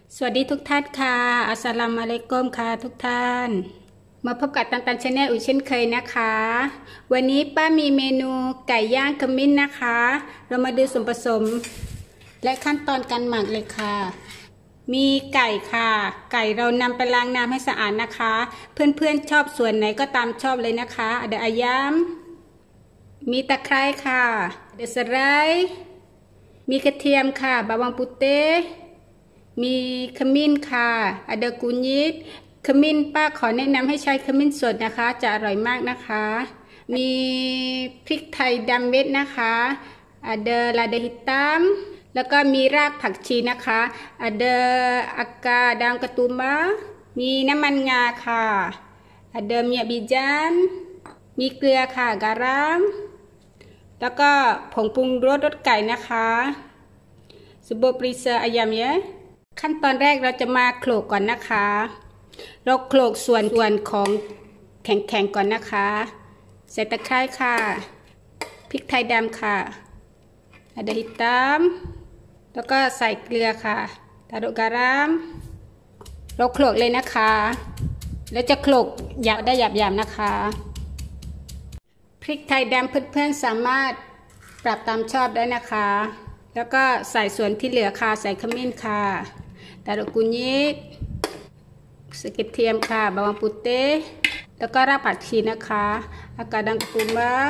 สวัสดีทุกท่านค่ะอัสสลามุอะลัยกุมค่ะทุกท่านมาพบกับตันชาแนลอีกเช่นเคยนะคะวันนี้ป้ามีเมนูไก่ย่างขมิ้นนะคะเรามาดูส่วนผสมและขั้นตอนการหมักเลยค่ะมีไก่ค่ะไก่เรานำไปล้างน้ำให้สะอาดนะคะเพื่อนๆชอบส่วนไหนก็ตามชอบเลยนะคะเดี๋ยวอายามมีตะไคร้ค่ะเดสไลมีกระเทียมค่ะบาวang putihมีขมิ้นค่ะada kunyitขมิ้นป้าขอแนะนำให้ใช้ขมิ้นสดนะคะจะอร่อยมากนะคะมีพริกไทยดำเม็ดนะคะada lada hitamแล้วก็มีรากผักชีนะคะ ada akar daun ketumbar มีน้ำมันงาค่ะ ada minyak bijan มีเกลือค่ะgaramแล้วก็ผงปรุงรสไก่นะคะsebelum periksa ayam yaขั้นตอนแรกเราจะมาโขลกก่อนนะคะเราโขลกส่วนของแข็งๆก่อนนะคะใส่ตะไคร้ค่ะพริกไทยดำค่ะada hitamแล้วก็ใส่เกลือค่ะtaruh garamเราโขลกเลยนะคะแล้วจะโขลกหยาบได้หยาบๆนะคะพริกไทยดำเพื่อนๆสามารถปรับตามชอบได้นะคะแล้วก็ใส่ส่วนที่เหลือค่ะใส่ขมิ้นค่ะtaruh kunyit สกเทียมค่ะบาวang putihแล้วก็รากผักชีนะคะ akar daun ketumbar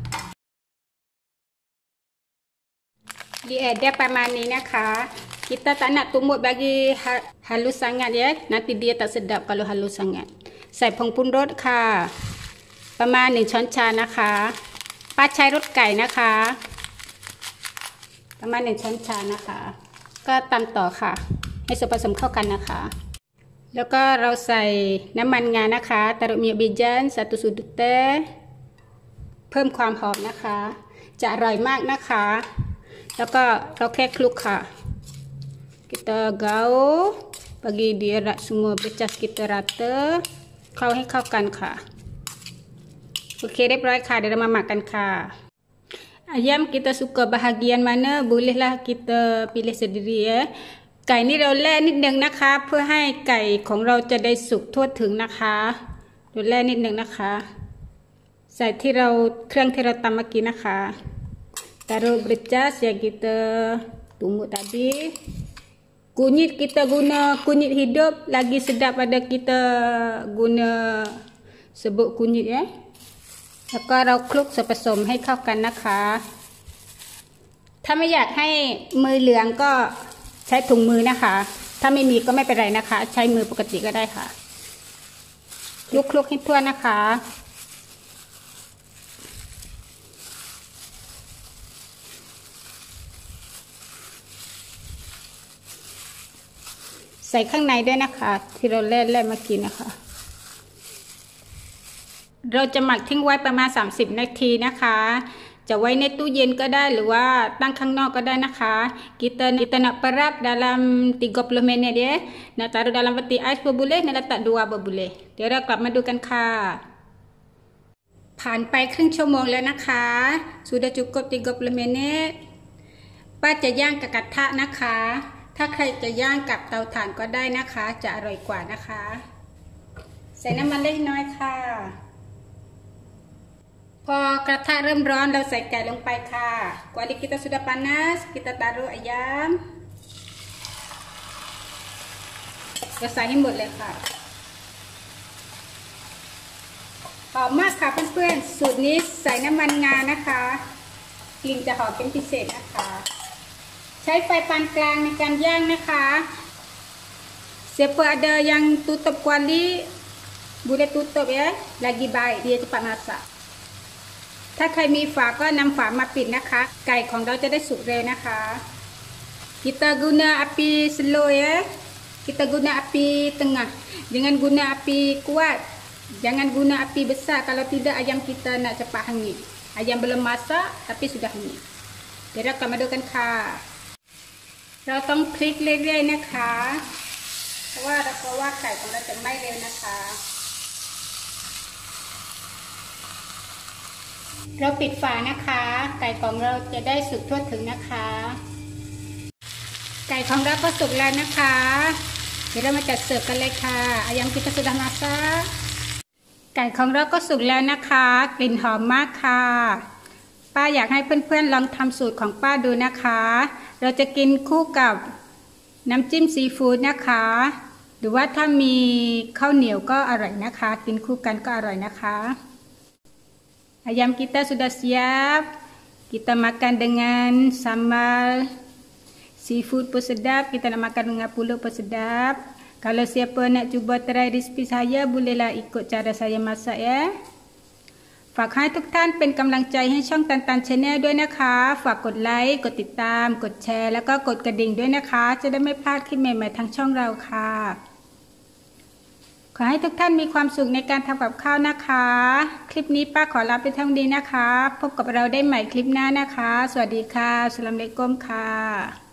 diaประมาณนี้นะคะ kita tak nak tumbuk bagi halus sangat ya nanti dia tak sedap kalau halus sangat ใส่ผงปรุงรสค่ะประมาณ1ช้อนชานะคะป้าใช้รสไก่นะคะประมาณ1ช้อนชานะคะก็ตำต่อค่ะให้ส่วนผสมเข้ากันนะคะแล้วก็เราใส่น้ำมันงานะคะ taruh minyak bijan 1 sudut teh เพิ่มความหอมนะคะจะอร่อยมากนะคะแล้วก็เราแค่คลุกค่ะ kita gaul bagi dia semua bercas kita rata เข้าให้เข้ากันค่ะโอเคเรียบร้อยค่ะเดี๋ยวเรามาหมักกันค่ะayam kita suka bahagian mana bolehlah kita pilih sendiri ya ไก่นี่เราแล่นิดนึงนะคะเพื่อให้ไก่ของเราจะได้สุกทั่วถึงนะคะเราแล่นิดนึงนะคะใส่ที่เราเครื่องที่เราตำเมื่อกี้นะคะ taruh bercas yang kita tumbuk tadi kunyit kita guna kunyit hidup lagi sedap pada kita guna sebut kunyit yaแล้วก็เราคลุกส่วนผสมให้เข้ากันนะคะถ้าไม่อยากให้มือเหลืองก็ใช้ถุงมือนะคะถ้าไม่มีก็ไม่เป็นไรนะคะใช้มือปกติก็ได้ค่ะคลุกให้ทั่วนะคะใส่ข้างในด้วยนะคะที่เราเล่นเมื่อกี้นะคะเราจะหมักทิ้งไว้ประมาณ30นาทีนะคะจะไว้ในตู้เย็นก็ได้หรือว่าตั้งข้างนอกก็ได้นะคะ kita nak perap dalam 30 minit ya nak taruh dalam peti ais pun boleh nak letak dua pun bolehเดี๋ยวเรากลับมาดูกันค่ะผ่านไปครึ่งชั่วโมงแล้วนะคะ sudah cukup 30 minit ป้าจะย่างกับกระทะนะคะถ้าใครจะย่างกับเตาถ่านก็ได้นะคะจะอร่อยกว่านะคะใส่น้ำมันเล็กน้อยค่ะพอกระทะเริ่มร้อนเราใส่ไก่ลงไปค่ะ kuali kita sudah panas kita taruh ayam เราใส่ให้หมดเลยค่ะหอมมากค่ะเพื่อนๆสูตรนี้ใส่น้ำมันงานะคะกลิ่นจะหอมเป็นพิเศษนะคะใช้ไฟปานกลางในการย่างนะคะ siapa ada yang tutup kuali boleh tutup ya lagi baik dia cepat masakถ้าใครมีฝาก็นำฝามาปิดนะคะไก่ของเราจะได้สุกเร็วนะคะ kita guna api slow ya kita guna api tengah jangan guna api kuat jangan guna api besar kalau tidak ayam kita nak cepat hangit ayam belum masak tapi sudah hangit เดี๋ยวเรากลับมาดูกันค่ะเราต้องพลิกเรื่อยๆนะคะเพราะว่าไก่ของเราจะไม่เร็วนะคะเราปิดฝานะคะไก่ของเราจะได้สุกทั่วถึงนะคะไก่ของเราก็สุกแล้วนะคะเดี๋ยวเรามาจัดเสิร์ฟกันเลยค่ะayam kita sudah masakไก่ของเราก็สุกแล้วนะคะกลิ่นหอมมากค่ะป้าอยากให้เพื่อนๆลองทำสูตรของป้าดูนะคะเราจะกินคู่กับน้ำจิ้มซีฟู้ดนะคะหรือว่าถ้ามีข้าวเหนียวก็อร่อยนะคะกินคู่กันก็อร่อยนะคะ ayam kita sudah siap kita makan dengan sambal seafood pun sedap kita nak makan dengan pulut pun sedap kalau siapa nak cuba try resipi saya bolehlah ikut cara saya masak yaฝากให้ทุกท่านเป็นกำลังใจให้ช่องตันตันชาแนลด้วยนะคะฝากกดไลค์กดติดตามกดแชร์แล้วก็กดกระดิ่งด้วยนะคะจะได้ไม่พลาดคลิปใหม่ๆทางช่องเราค่ะขอให้ทุกท่านมีความสุขในการทำกับข้าวนะคะคลิปนี้ป้าขอลาไปเท่านี้นะคะพบกับเราได้ใหม่คลิปหน้านะคะสวัสดีค่ะอัสสลามุอะลัยกุมค่ะ